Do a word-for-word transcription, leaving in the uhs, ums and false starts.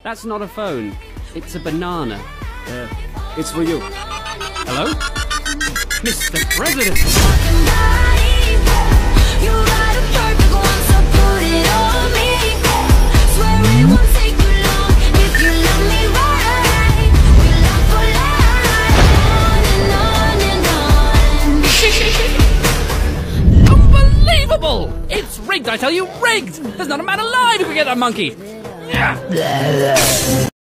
That's not a phone. It's a banana. Uh, it's for you. Hello? Mister President! Unbelievable! It's rigged, I tell you, rigged! There's not a man alive who can get that monkey! Yeah.